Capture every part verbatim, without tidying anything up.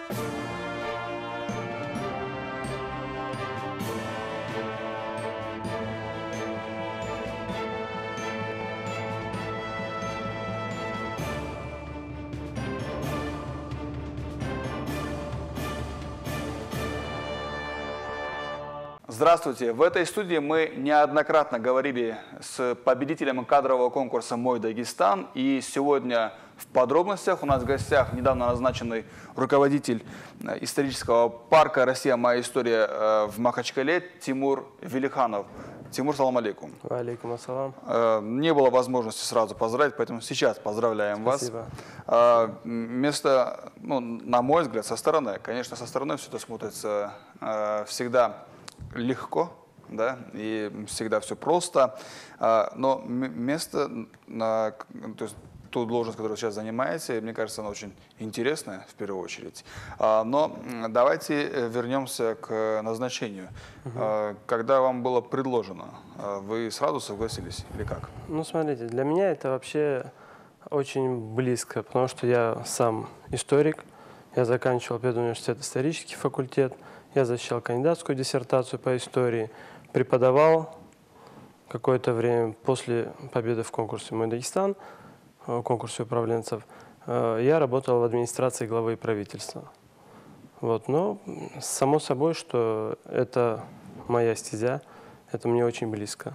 Здравствуйте! В этой студии мы неоднократно говорили с победителем кадрового конкурса «Мой Дагестан». И сегодня в подробностях у нас в гостях недавно назначенный руководитель исторического парка «Россия. Моя история» в Махачкале Тимур Велиханов. Тимур, салам алейкум. Алейкум ассалам. Не было возможности сразу поздравить, поэтому сейчас поздравляем Спасибо. вас. Место, ну, на мой взгляд, со стороны, конечно, со стороны все это смотрится всегда легко, да, и всегда все просто, но место, на, то есть ту должность, которую вы сейчас занимаете, мне кажется, она очень интересная в первую очередь. Но давайте вернемся к назначению. Угу. Когда вам было предложено, вы сразу согласились или как? Ну, смотрите, для меня это вообще очень близко, потому что я сам историк, я заканчивал педуниверситет, исторический факультет. Я защищал кандидатскую диссертацию по истории, преподавал какое-то время после победы в конкурсе «Мой Дагестан», конкурсе управленцев. Я работал в администрации главы правительства. Вот, но само собой, что это моя стезя, это мне очень близко.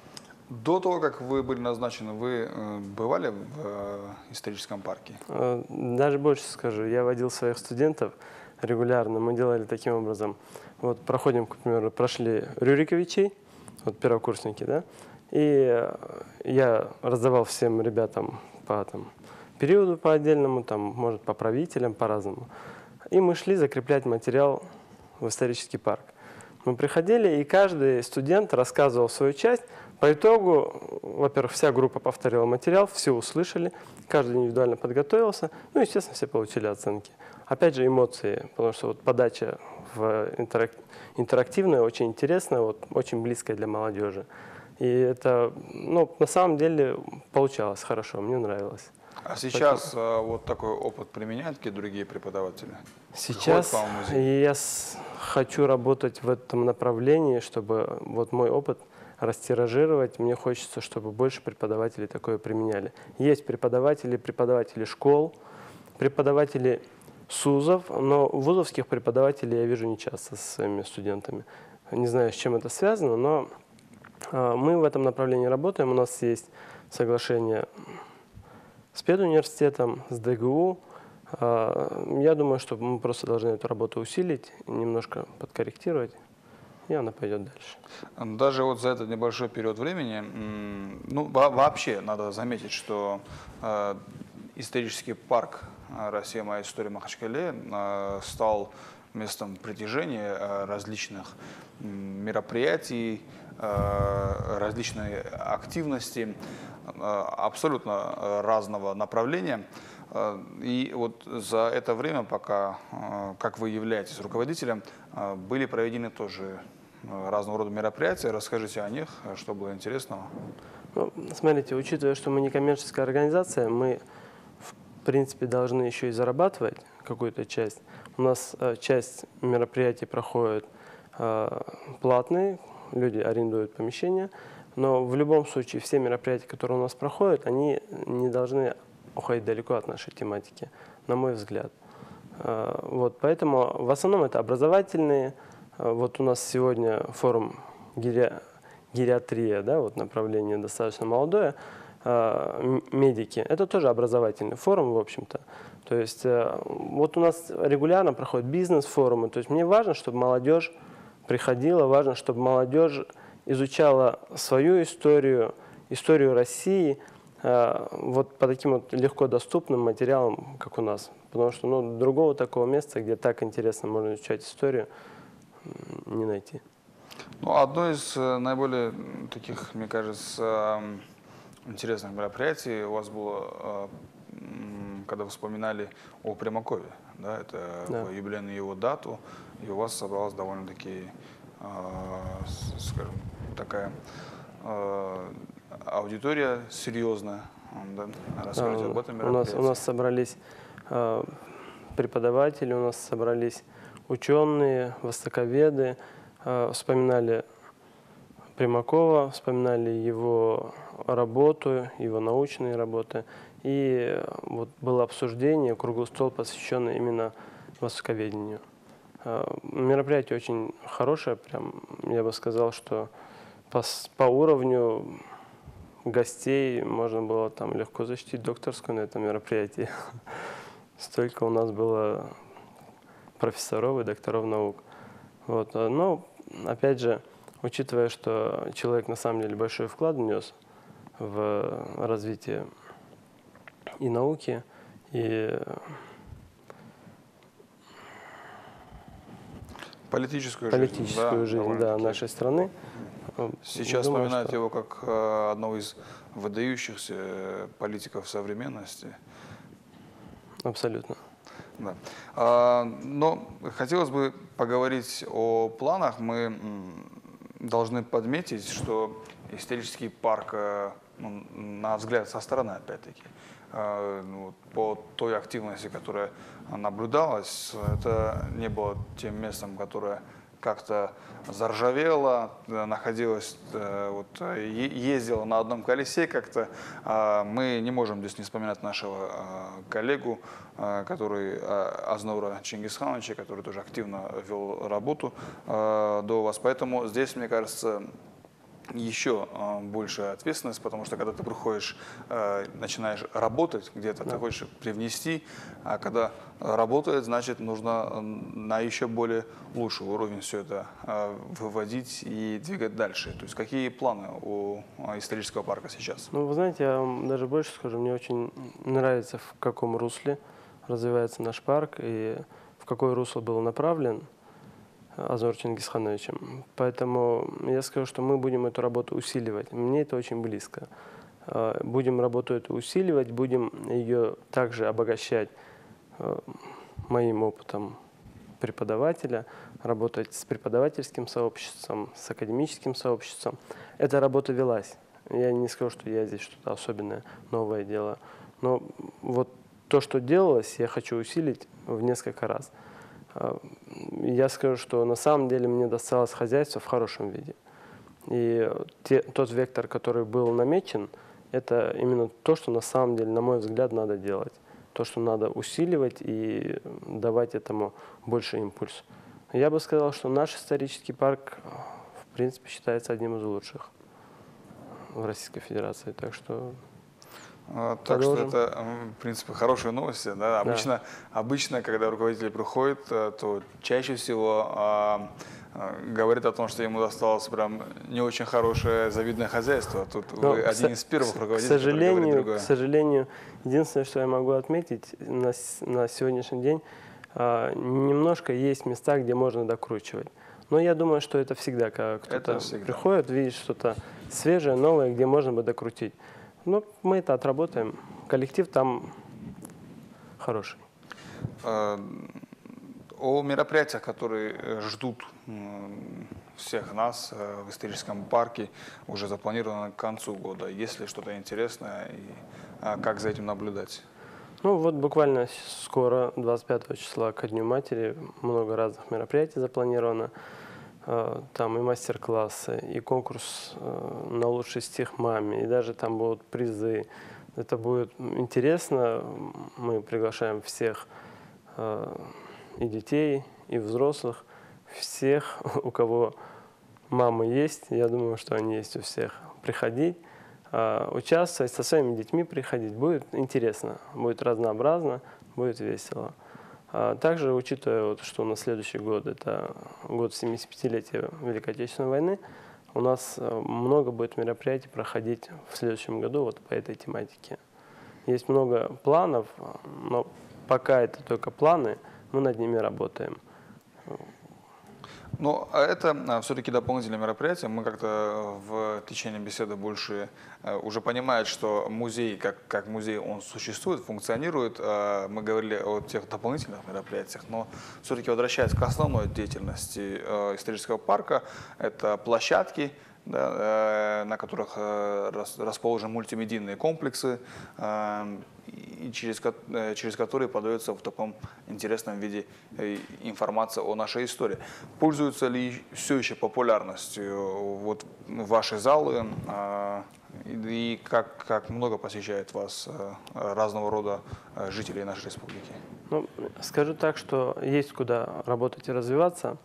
До того, как вы были назначены, вы бывали в историческом парке? Даже больше скажу, я водил своих студентов регулярно. Мы делали таким образом. Вот проходим, к примеру, прошли Рюриковичей, вот первокурсники, да, и я раздавал всем ребятам по там, периоду по отдельному, там, может, по правителям, по-разному. И мы шли закреплять материал в исторический парк. Мы приходили, и каждый студент рассказывал свою часть. По итогу, во-первых, вся группа повторила материал, все услышали, каждый индивидуально подготовился, ну, естественно, все получили оценки. Опять же, эмоции, потому что вот подача в интерак... интерактивная, очень интересная, вот, очень близкая для молодежи. И это, ну, на самом деле получалось хорошо, мне нравилось. А сейчас Поэтому... вот такой опыт применяют какие другие преподаватели? Сейчас я с... хочу работать в этом направлении, чтобы вот мой опыт растиражировать. Мне хочется, чтобы больше преподавателей такое применяли. Есть преподаватели, преподаватели школ, преподаватели СУЗов, но вузовских преподавателей я вижу нечасто со своими студентами. Не знаю, с чем это связано, но мы в этом направлении работаем. У нас есть соглашение с педуниверситетом, с ДГУ. Я думаю, что мы просто должны эту работу усилить, немножко подкорректировать, и она пойдет дальше. Даже вот за этот небольшой период времени, ну, вообще надо заметить, что исторический парк «Россия. Моя история» в Махачкале стал местом притяжения различных мероприятий, различной активности, абсолютно разного направления. И вот за это время, пока, как вы являетесь руководителем, были проведены тоже разного рода мероприятия. Расскажите о них, что было интересного. Ну, смотрите, учитывая, что мы не коммерческая организация, мы в принципе должны еще и зарабатывать какую-то часть. У нас часть мероприятий проходит платные, люди арендуют помещения, но в любом случае все мероприятия, которые у нас проходят, они не должны уходить далеко от нашей тематики, на мой взгляд. Вот, поэтому в основном это образовательные. Вот у нас сегодня форум гериатрия, да, вот направление достаточно молодое, медики. Это тоже образовательный форум, в общем-то. То есть вот у нас регулярно проходят бизнес-форумы. То есть мне важно, чтобы молодежь приходила, важно, чтобы молодежь изучала свою историю, историю России, вот по таким вот легко доступным материалам, как у нас. Потому что ну, другого такого места, где так интересно можно изучать историю, не найти. Ну, одно из наиболее таких, мне кажется, интересных мероприятий у вас было, когда вы вспоминали о Примакове. Да, это да. В юбилейную его дату, и у вас собралась довольно-таки, скажем, такая аудитория серьезная. Да? Расскажите об этом мероприятии. У нас, у нас собрались преподаватели, у нас собрались ученые, востоковеды, вспоминали Примакова, вспоминали его работу, его научные работы. И вот было обсуждение, круглый стол, посвященный именно востоковедению. Мероприятие очень хорошее, прям я бы сказал, что по, по уровню гостей можно было там легко защитить докторскую на этом мероприятии. Столько у нас было профессоров и докторов наук. Вот. Но, опять же, учитывая, что человек на самом деле большой вклад внес в развитие и науки, и политическую, политическую жизнь, жизнь, да, да, нашей страны. Сейчас Думаю, вспоминают что... его как э, одного из выдающихся политиков современности. Абсолютно. Да. А, но хотелось бы поговорить о планах. Мы должны подметить, что исторический парк, ну, на взгляд со стороны, опять-таки, ну, по той активности, которая наблюдалась, это не было тем местом, которое как-то заржавело, находилось, вот, ездило на одном колесе как-то. Мы не можем здесь не вспоминать нашего коллегу, который, Азнаура Чингисхановича, который тоже активно вел работу до вас. Поэтому здесь, мне кажется, еще большая ответственность, потому что когда ты приходишь, начинаешь работать где-то, да, ты хочешь привнести, а когда работает, значит, нужно на еще более лучший уровень все это выводить и двигать дальше. То есть какие планы у исторического парка сейчас? Ну, вы знаете, я вам даже больше скажу, мне очень нравится, в каком русле развивается наш парк и в какое русло был направлен Азнаур Чингисхановичем. Поэтому я скажу, что мы будем эту работу усиливать. Мне это очень близко. Будем работу эту усиливать, будем ее также обогащать моим опытом преподавателя, работать с преподавательским сообществом, с академическим сообществом. Эта работа велась. Я не скажу, что я здесь что-то особенное, новое делаю. Но вот то, что делалось, я хочу усилить в несколько раз. Я скажу, что на самом деле мне досталось хозяйство в хорошем виде. И те, тот вектор, который был намечен, это именно то, что на самом деле, на мой взгляд, надо делать. То, что надо усиливать и давать этому больше импульс. Я бы сказал, что наш исторический парк, в принципе, считается одним из лучших в Российской Федерации. Так что... Так Продолжим. Что это, в принципе, хорошие новости. Да? Обычно, да. обычно, когда руководитель приходит, то чаще всего а, а, говорит о том, что ему досталось прям не очень хорошее завидное хозяйство. Тут Но вы один из первых руководителей, к сожалению, который говорит другое. К сожалению, единственное, что я могу отметить на, на сегодняшний день, а, немножко есть места, где можно докручивать. Но я думаю, что это всегда, когда кто-то приходит, видит что-то свежее, новое, где можно бы докрутить. Но мы это отработаем. Коллектив там хороший. О мероприятиях, которые ждут всех нас в историческом парке, уже запланировано к концу года. Есть ли что-то интересное и как за этим наблюдать? Ну вот буквально скоро, двадцать пятого числа, ко Дню матери, много разных мероприятий запланировано. Там и мастер-классы, и конкурс на лучший стих маме, и даже там будут призы. Это будет интересно. Мы приглашаем всех, и детей, и взрослых, всех, у кого мамы есть. Я думаю, что они есть у всех. Приходить, участвовать, со своими детьми приходить. Будет интересно, будет разнообразно, будет весело. Также, учитывая, вот, что на следующий год, это год семидесятипятилетия Великой Отечественной войны, у нас много будет мероприятий проходить в следующем году вот по этой тематике. Есть много планов, но пока это только планы, мы над ними работаем. Ну, а это все-таки дополнительное мероприятие. Мы как-то в течение беседы больше уже понимают, что музей, как, как музей, он существует, функционирует. Мы говорили о тех дополнительных мероприятиях, но все-таки возвращаясь к основной деятельности исторического парка, это площадки, да, на которых расположены мультимедийные комплексы, и через, через которые подается в таком интересном виде информация о нашей истории. Пользуются ли все еще популярностью вот ваши залы, и как, как много посещает вас разного рода жителей нашей республики? Ну, скажу так, что есть куда работать и развиваться.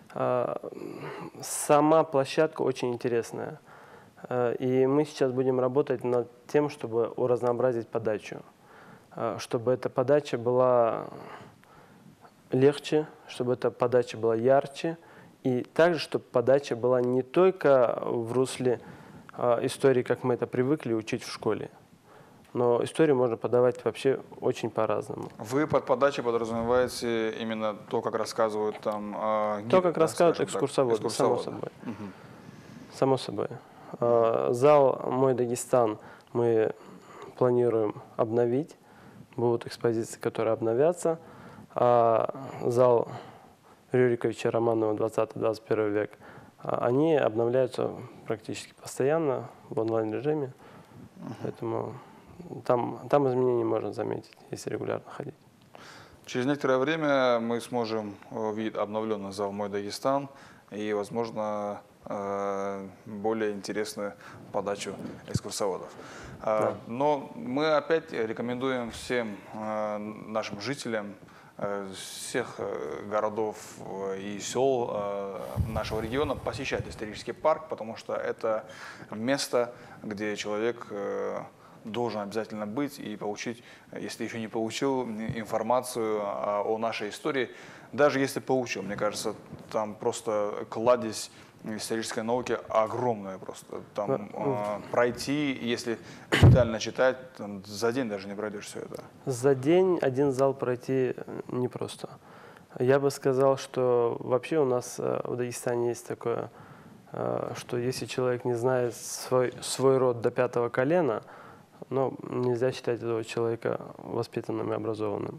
Сама площадка очень интересная. И мы сейчас будем работать над тем, чтобы уразнообразить подачу. Чтобы эта подача была легче, чтобы эта подача была ярче. И также, чтобы подача была не только в русле истории, как мы это привыкли учить в школе. Но историю можно подавать вообще очень по-разному. Вы под подачей подразумеваете именно то, как рассказывают там э, гиды, то, как да, рассказывают так, экскурсоводы, экскурсоводы, само собой. Угу. Само собой. Э, зал «Мой Дагестан» мы планируем обновить. Будут экспозиции, которые обновятся. А зал Рюриковича Романова «двадцатый — двадцать первый век», они обновляются практически постоянно в онлайн-режиме. Uh-huh. Поэтому там, там изменения можно заметить, если регулярно ходить. Через некоторое время мы сможем увидеть обновленный зал «Мой Дагестан» и, возможно, более интересную подачу экскурсоводов. Да. Но мы опять рекомендуем всем нашим жителям всех городов и сел нашего региона посещать исторический парк, потому что это место, где человек должен обязательно быть и получить, если еще не получил, информацию о нашей истории. Даже если получил, мне кажется, там просто кладезь исторической науки огромная просто. Там э, пройти, если детально читать, там, за день даже не пройдешь все это. За день один зал пройти непросто. Я бы сказал, что вообще у нас в Дагестане есть такое, что если человек не знает свой, свой род до пятого колена, ну, нельзя считать этого человека воспитанным и образованным.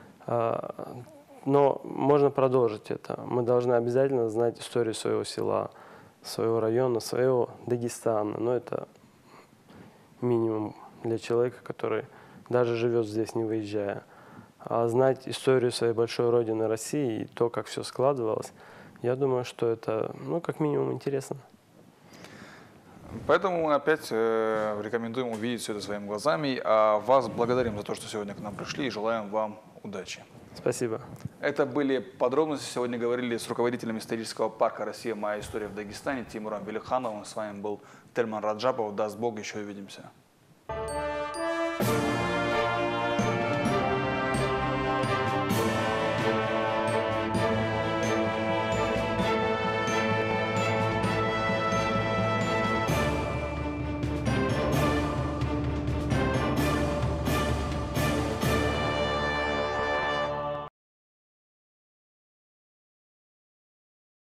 Но можно продолжить это. Мы должны обязательно знать историю своего села, своего района, своего Дагестана. Но это минимум для человека, который даже живет здесь, не выезжая. А знать историю своей большой родины России и то, как все складывалось, я думаю, что это, ну, как минимум, интересно. Поэтому мы опять э, рекомендуем увидеть все это своими глазами. А вас благодарим за то, что сегодня к нам пришли, и желаем вам удачи. Спасибо. Это были подробности. Сегодня говорили с руководителем исторического парка «Россия. Моя история в Дагестане» Тимуром Велихановым. С вами был Тельман Раджапов. Даст Бог, еще увидимся.